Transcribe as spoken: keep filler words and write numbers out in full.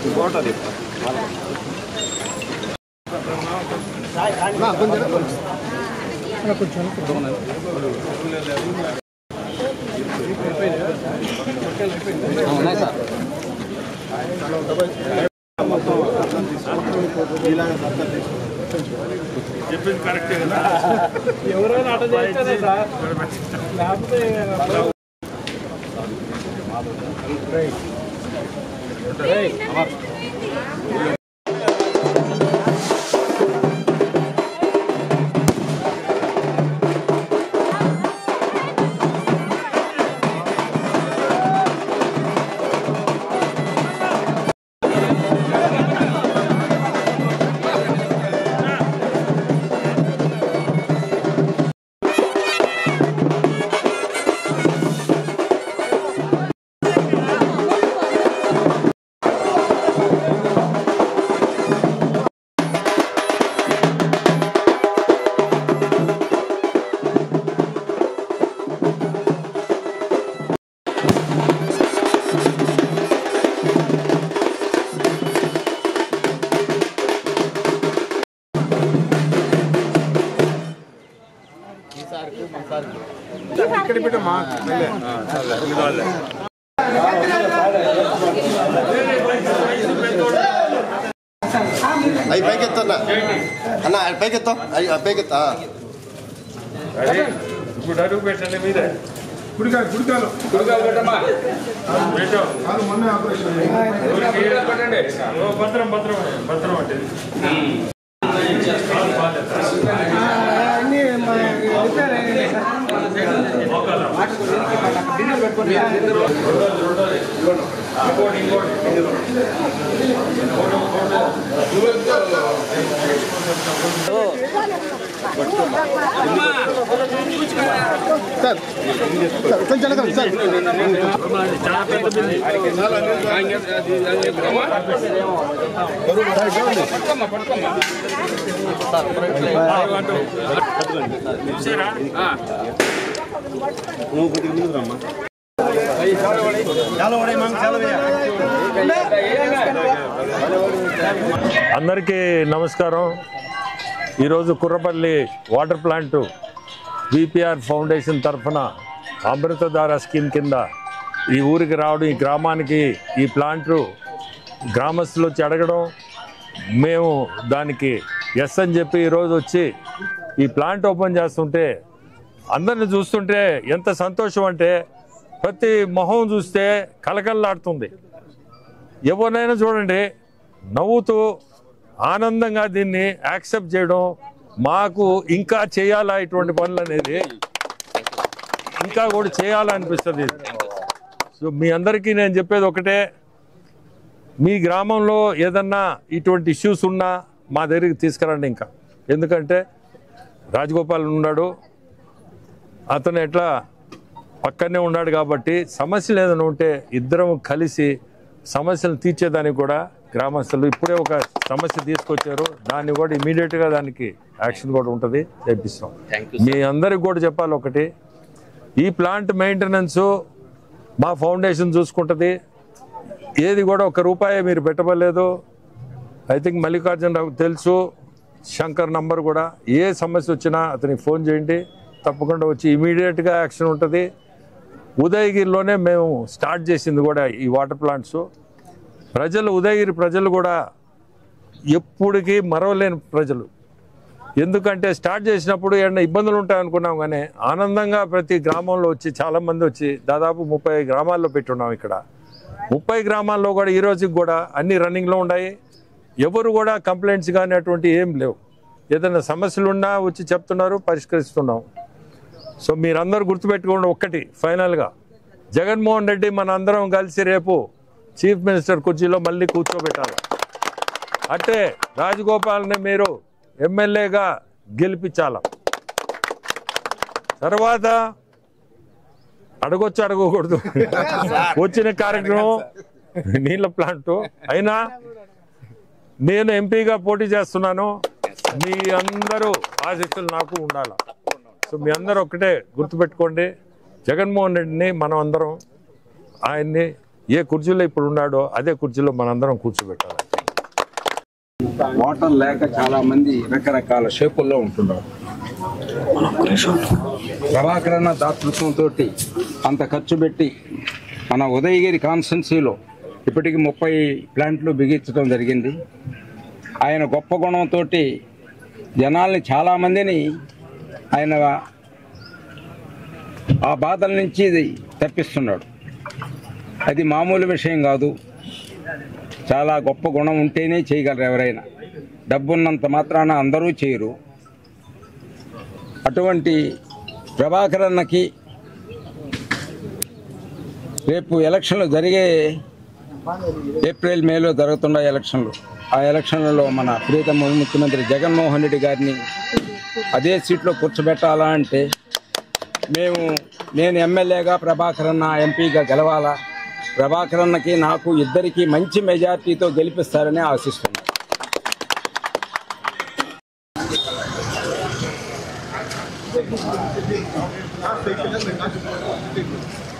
ఉన్నాయి సార్ చెప్పింది కరెక్టే కదా ఎవరైనా అట చేస్తేనే సార్ లేకపోతే ఇక్కడ పెట్టమ్మా అవి పైకి ఎత్తున్నా అన్న పైకి ఎత్తాం అవి పైకి ఎత్తా ఇప్పుడు అడుగు పెట్టండి మీరే గుడికాయ గుడికాయలు గుడికాయలు పెట్టమ్మా పెట్టాం మొన్న ఆపరేషన్ పెట్టండి భద్రం భద్రం భద్రం అంటే సార్ కొంచెం సార్ అందరికీ నమస్కారం. ఈరోజు Kurrapalli water plant VPR foundation తరఫున అమృతధార స్కీమ్ కింద ఈ ఊరికి రావడం, ఈ గ్రామానికి ఈ ప్లాంటు గ్రామస్తులు వచ్చి అడగడం, మేము దానికి ఎస్ అని చెప్పి ఈరోజు వచ్చి ఈ ప్లాంట్ ఓపెన్ చేస్తుంటే అందరిని చూస్తుంటే ఎంత సంతోషం అంటే ప్రతి మొహం చూస్తే కలకల్లాడుతుంది. ఎవరినైనా చూడండి నవ్వుతూ ఆనందంగా దీన్ని యాక్సెప్ట్ చేయడం, మాకు ఇంకా చేయాలా ఇటువంటి పనులు అనేది ఇంకా కూడా చేయాలనిపిస్తుంది. సో మీ అందరికీ నేను చెప్పేది ఒకటే, మీ గ్రామంలో ఏదన్నా ఇటువంటి ఇష్యూస్ ఉన్నా మా దగ్గరికి తీసుకురండి. ఇంకా ఎందుకంటే రాజగోపాల్ ఉన్నాడు, అతను ఎట్లా పక్కనే ఉన్నాడు కాబట్టి సమస్యలు ఏదైనా ఉంటే ఇద్దరం కలిసి సమస్యలు తీర్చేదానికి కూడా గ్రామస్తులు ఇప్పుడే ఒక సమస్య తీసుకొచ్చారు, దాన్ని కూడా ఇమీడియట్గా దానికి యాక్షన్ కూడా ఉంటుంది, చేపిస్తాం. మీ అందరికి కూడా చెప్పాలి ఒకటి, ఈ ప్లాంట్ మెయింటెనెన్స్ మా ఫౌండేషన్ చూసుకుంటుంది. ఏది కూడా ఒక రూపాయి మీరు పెట్టబడలేదు. ఐ థింక్ మల్లికార్జున రావుకి తెలుసు, శంకర్ నంబర్ కూడా, ఏ సమస్య వచ్చినా అతనికి ఫోన్ చేయండి, తప్పకుండా వచ్చి ఇమీడియట్గా యాక్షన్ ఉంటుంది. ఉదయగిరిలోనే మేము స్టార్ట్ చేసింది కూడా ఈ వాటర్ ప్లాంట్స్. ప్రజలు ఉదయగిరి ప్రజలు కూడా ఎప్పటికీ మరవలేని ప్రజలు. ఎందుకంటే స్టార్ట్ చేసినప్పుడు ఏమన్నా ఇబ్బందులు ఉంటాయనుకున్నాం, కానీ ఆనందంగా ప్రతి గ్రామంలో వచ్చి చాలామంది వచ్చి దాదాపు ముప్పై గ్రామాల్లో పెట్టున్నాం. ఇక్కడ ముప్పై గ్రామాల్లో కూడా ఈ రోజుకి కూడా అన్ని రన్నింగ్లో ఉన్నాయి. ఎవరు కూడా కంప్లైంట్స్ కానీ అటువంటి ఏం లేవు. ఏదైనా సమస్యలు ఉన్నా వచ్చి చెప్తున్నారు, పరిష్కరిస్తున్నాం. సో మీరందరూ గుర్తుపెట్టుకోండి ఒక్కటి, ఫైనల్గా జగన్మోహన్ రెడ్డి మన అందరం కలిసి రేపు చీఫ్ మినిస్టర్ కుర్చీలో మళ్ళీ కూర్చోబెట్టాలి. అంటే రాజగోపాల్ని మీరు ఎమ్మెల్యేగా గెలిపించాల. తర్వాత అడగొచ్చు అడగకూడదు, వచ్చిన కార్యక్రమం నీళ్ళ ప్లాంట్ అయినా నేను ఎంపీగా పోటీ చేస్తున్నాను. మీ అందరూ ఆశీస్సులు నాకు ఉండాలి. సో మీ అందరూ ఒక్కటే గుర్తుపెట్టుకోండి, జగన్మోహన్ రెడ్డిని మనం అందరం ఆయన్ని ఏ కుర్చీలో ఇప్పుడు ఉన్నాడో అదే కుర్చీలో మనందరం కూర్చోబెట్టాలి. వాటర్ లేక చాలా మంది రకరకాల షేపుల్లో ఉంటున్నారు. ప్రభాకరన్న దాతృత్వంతో అంత ఖర్చు పెట్టి మన ఉదయగిరి కాన్స్టెన్సీలో ఇప్పటికి ముప్పై ప్లాంట్లు బిగించడం జరిగింది. ఆయన గొప్ప గుణంతో జనాల్ని చాలామందిని ఆయన ఆ బాధల నుంచి తప్పిస్తున్నాడు. అది మామూలు విషయం కాదు. చాలా గొప్ప గుణం ఉంటేనే చేయగలరు ఎవరైనా. డబ్బున్నంత మాత్రాన అందరూ చేయరు. అటువంటి ప్రభాకరన్నకి రేపు ఎలక్షన్లు జరిగే ఏప్రిల్ మేలో జరుగుతున్న ఎలక్షన్లు ఆ ఎలక్షన్లలో మన ప్రియతమ ముఖ్యమంత్రి జగన్మోహన్ రెడ్డి గారిని అదే సీట్లో కూర్చోబెట్టాలా అంటే మేము నేను ఎమ్మెల్యేగా ప్రభాకరన్న ఎంపీగా గెలవాలా. ప్రభాకరన్నకి నాకు ఇద్దరికి మంచి మెజార్టీతో గెలిపిస్తారని ఆశిస్తున్నాను.